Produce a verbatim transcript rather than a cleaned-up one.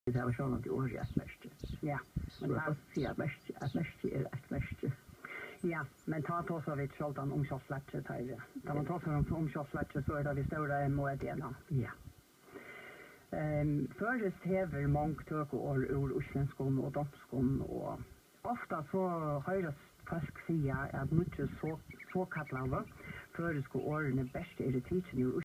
Det var sånn at det året er et mørke. Ja. Men da sier jeg at mørke, at mørke er et mørke. Ja, men ta to så vidt selv om omkjørslettet her. Da man tar om omkjørslettet så er det vi større M og D. Ja. Um, Først hever mange tøkeår ur uslenskom og domskom, og ofta så høres folk sier at mye så, såkallede føreske årene best er det tidsen ur